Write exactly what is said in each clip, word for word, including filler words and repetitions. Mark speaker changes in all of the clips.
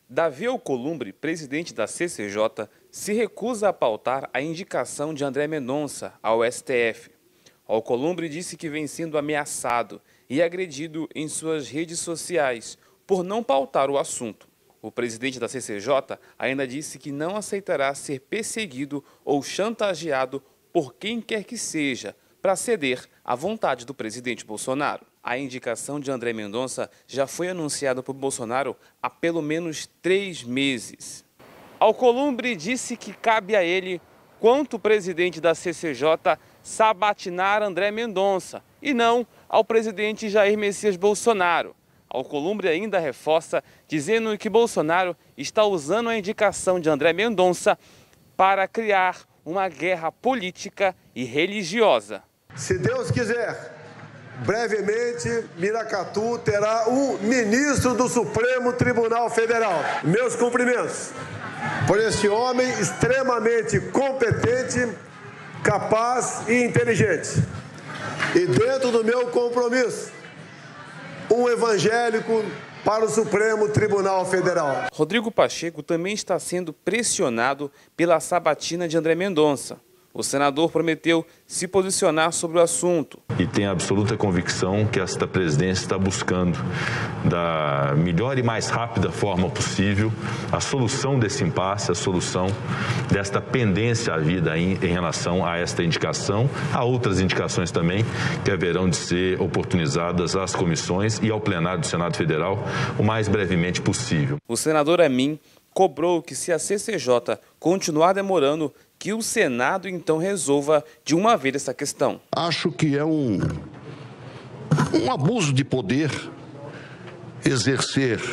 Speaker 1: Davi Alcolumbre, presidente da C C J, se recusa a pautar a indicação de André Mendonça ao S T F. Alcolumbre disse que vem sendo ameaçado e agredido em suas redes sociais por não pautar o assunto. O presidente da C C J ainda disse que não aceitará ser perseguido ou chantageado por quem quer que seja para ceder à vontade do presidente Bolsonaro. A indicação de André Mendonça já foi anunciada por Bolsonaro há pelo menos três meses. Alcolumbre disse que cabe a ele, quanto presidente da C C J, sabatinar André Mendonça e não ao presidente Jair Messias Bolsonaro. Alcolumbre ainda reforça, dizendo que Bolsonaro está usando a indicação de André Mendonça para criar uma guerra política e religiosa.
Speaker 2: Se Deus quiser, brevemente, Miracatu terá um ministro do Supremo Tribunal Federal. Meus cumprimentos por este homem extremamente competente, capaz e inteligente. E dentro do meu compromisso, um evangélico para o Supremo Tribunal Federal.
Speaker 1: Rodrigo Pacheco também está sendo pressionado pela sabatina de André Mendonça. O senador prometeu se posicionar sobre o assunto.
Speaker 3: E tenho absoluta convicção que esta presidência está buscando, da melhor e mais rápida forma possível, a solução desse impasse, a solução desta pendência à vida em, em relação a esta indicação, a outras indicações também que haverão de ser oportunizadas às comissões e ao plenário do Senado Federal o mais brevemente possível.
Speaker 1: O senador Amin cobrou que, se a C C J continuar demorando, que o Senado então resolva de uma vez essa questão.
Speaker 4: Acho que é um, um abuso de poder exercer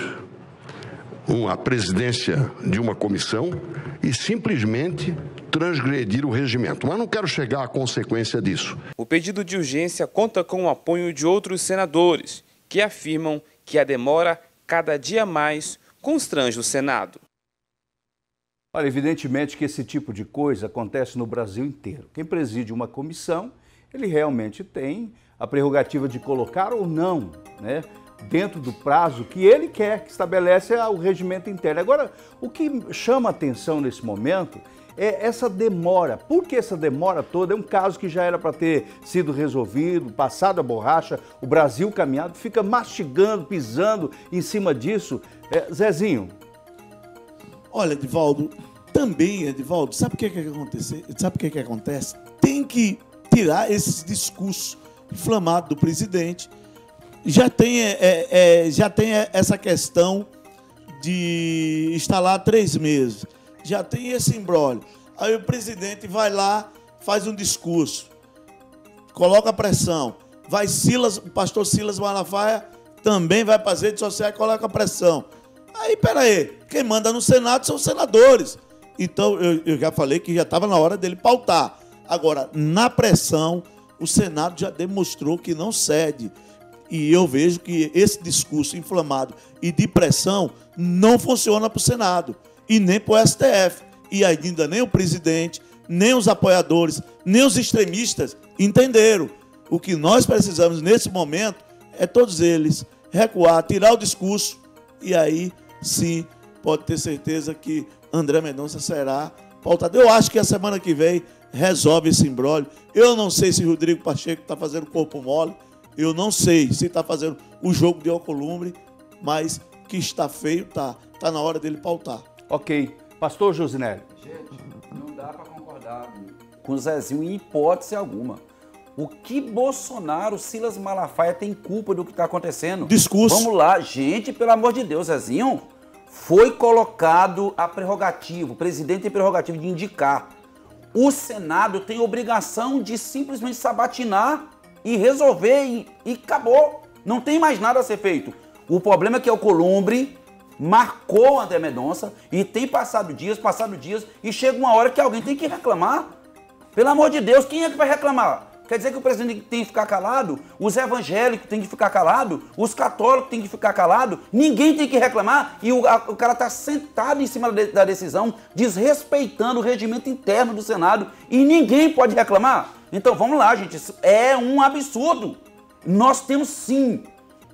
Speaker 4: uma presidência de uma comissão e simplesmente transgredir o regimento. Mas não quero chegar à consequência disso.
Speaker 1: O pedido de urgência conta com o apoio de outros senadores, que afirmam que a demora cada dia mais constrange o Senado.
Speaker 5: Olha, evidentemente que esse tipo de coisa acontece no Brasil inteiro. Quem preside uma comissão, ele realmente tem a prerrogativa de colocar ou não, né, dentro do prazo que ele quer, que estabelece o regimento interno. Agora, o que chama atenção nesse momento é essa demora. Por que essa demora toda? É um caso que já era para ter sido resolvido, passado a borracha, o Brasil caminhado, fica mastigando, pisando em cima disso. É, Zezinho.
Speaker 6: Olha, Edivaldo, também, Edivaldo, sabe o que, que, acontece? sabe o que, que acontece? Tem que tirar esses discursos inflamados do presidente. Já tem, é, é, já tem essa questão de estar lá três meses. Já tem esse imbróglio. Aí o presidente vai lá, faz um discurso, coloca pressão. Vai Silas, o pastor Silas Malafaia também vai para as redes sociais e coloca pressão. Aí, peraí, quem manda no Senado são os senadores. Então, eu, eu já falei que já estava na hora dele pautar. Agora, na pressão, o Senado já demonstrou que não cede. E eu vejo que esse discurso inflamado e de pressão não funciona para o Senado e nem para o S T F. E ainda nem o presidente, nem os apoiadores, nem os extremistas entenderam. O que nós precisamos nesse momento é todos eles recuar, tirar o discurso e aí sim pode ter certeza que André Mendonça será pautado. Eu acho que a semana que vem resolve esse imbróglio. Eu não sei se Rodrigo Pacheco está fazendo corpo mole, eu não sei se está fazendo o jogo de Alcolumbre, mas que está feio, tá. Está na hora dele pautar.
Speaker 5: Ok. Pastor Josinélio.
Speaker 7: Gente, não dá para concordar com o Zezinho em hipótese alguma. O que Bolsonaro, Silas Malafaia tem culpa do que está acontecendo?
Speaker 6: Discurso.
Speaker 7: Vamos lá, gente, pelo amor de Deus, Zezinho. Foi colocado a prerrogativa, o presidente tem prerrogativa de indicar. O Senado tem obrigação de simplesmente sabatinar e resolver e, e acabou. Não tem mais nada a ser feito. O problema é que o Alcolumbre marcou André Mendonça e tem passado dias, passado dias e chega uma hora que alguém tem que reclamar. Pelo amor de Deus, quem é que vai reclamar? Quer dizer que o presidente tem que ficar calado? Os evangélicos têm que ficar calado? Os católicos têm que ficar calado? Ninguém tem que reclamar? E o, a, o cara está sentado em cima da decisão, desrespeitando o regimento interno do Senado e ninguém pode reclamar? Então vamos lá, gente, isso é um absurdo. Nós temos sim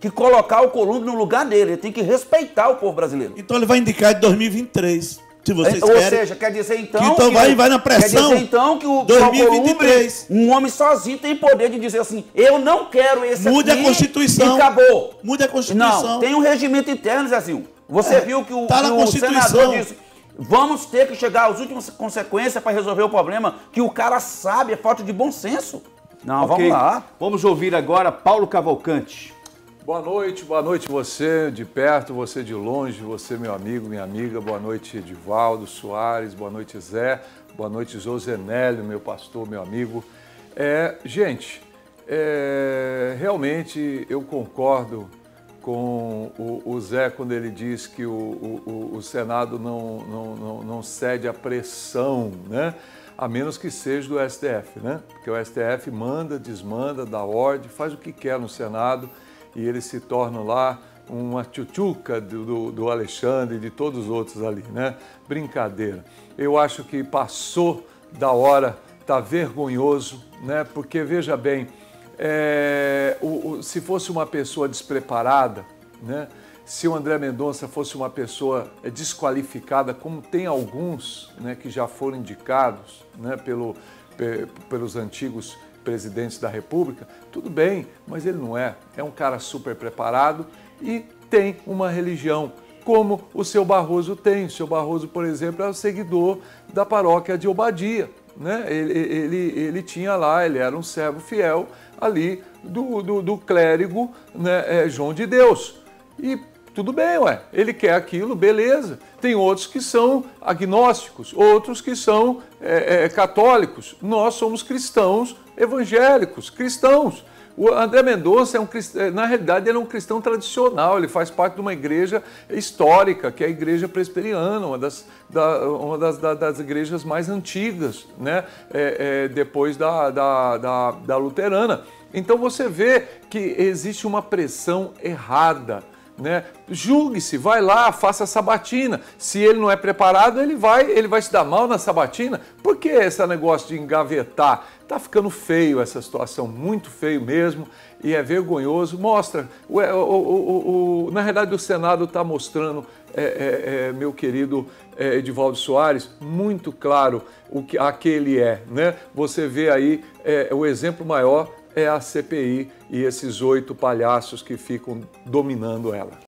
Speaker 7: que colocar o Alcolumbre no lugar dele. Ele tem que respeitar o povo brasileiro.
Speaker 6: Então ele vai indicar de dois mil e vinte e três. Se vocês
Speaker 7: Ou
Speaker 6: querem.
Speaker 7: seja, quer dizer então
Speaker 6: que então
Speaker 7: que,
Speaker 6: vai, vai na pressão.
Speaker 7: Quer dizer então que o,
Speaker 6: dois mil e vinte e três.
Speaker 7: um homem sozinho tem poder de dizer assim, eu não quero esse
Speaker 6: Mude
Speaker 7: aqui
Speaker 6: a Constituição.
Speaker 7: e acabou.
Speaker 6: Mude a Constituição.
Speaker 7: Não, tem um regimento interno, Zezinho. Você
Speaker 6: É,
Speaker 7: viu que o,
Speaker 6: tá
Speaker 7: que
Speaker 6: na
Speaker 7: o
Speaker 6: Constituição.
Speaker 7: senador disse, vamos ter que chegar às últimas consequências para resolver o problema, que o cara sabe, é falta de bom senso. Não,
Speaker 5: Okay.
Speaker 7: vamos lá.
Speaker 5: Vamos ouvir agora Paulo Cavalcante.
Speaker 8: Boa noite, boa noite você de perto, você de longe, você meu amigo, minha amiga, boa noite Edivaldo Soares, boa noite Zé, boa noite Josenélio, meu pastor, meu amigo. É, gente, é, realmente eu concordo com o, o Zé quando ele diz que o, o, o Senado não, não, não, não cede à pressão, né? A menos que seja do S T F, né? Porque o S T F manda, desmanda, dá ordem, faz o que quer no Senado, e eles se tornam lá uma tchutchuca do, do, do Alexandre e de todos os outros ali, né? Brincadeira. Eu acho que passou da hora, tá vergonhoso, né? Porque, veja bem, é, o, o, se fosse uma pessoa despreparada, né? Se o André Mendonça fosse uma pessoa desqualificada, como tem alguns, né, que já foram indicados, né, pelo, pe, pelos antigos presidentes da República, tudo bem, mas ele não é. É um cara super preparado e tem uma religião, como o seu Barroso tem. O seu Barroso, por exemplo, é o seguidor da paróquia de Obadia, né? Ele, ele, ele tinha lá, ele era um servo fiel ali do, do, do clérigo, né, é, João de Deus. E tudo bem, ué, ele quer aquilo, beleza. Tem outros que são agnósticos, outros que são é, é, católicos. Nós somos cristãos evangélicos, cristãos. O André Mendonça, é um, na realidade, ele é um cristão tradicional, ele faz parte de uma igreja histórica, que é a Igreja Presbiteriana, uma das, da, uma das, da, das igrejas mais antigas, né? é, é, depois da, da, da, da luterana. Então você vê que existe uma pressão errada, né? Julgue-se, vai lá, faça a sabatina. Se ele não é preparado, ele vai, ele vai se dar mal na sabatina. Por que esse negócio de engavetar? Tá ficando feio essa situação, muito feio mesmo, e é vergonhoso. Mostra, o, o, o, o, na realidade o Senado está mostrando, é, é, é, meu querido é, Edivaldo Soares, muito claro o que aquele é, né? Você vê aí é, o exemplo maior é a C P I e esses oito palhaços que ficam dominando ela.